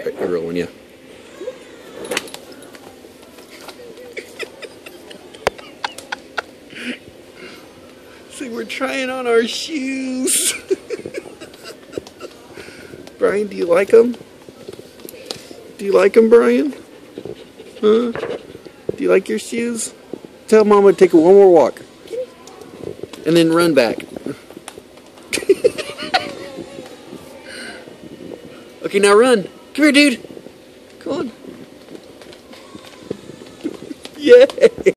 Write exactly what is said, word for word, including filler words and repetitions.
Alright, you're rolling, yeah. See, we're trying on our shoes. Brian, do you like them? Do you like them, Brian? Huh? Do you like your shoes? Tell Mama to take one more walk. And then run back. Okay, now run. Come here, dude. Come on. Yay!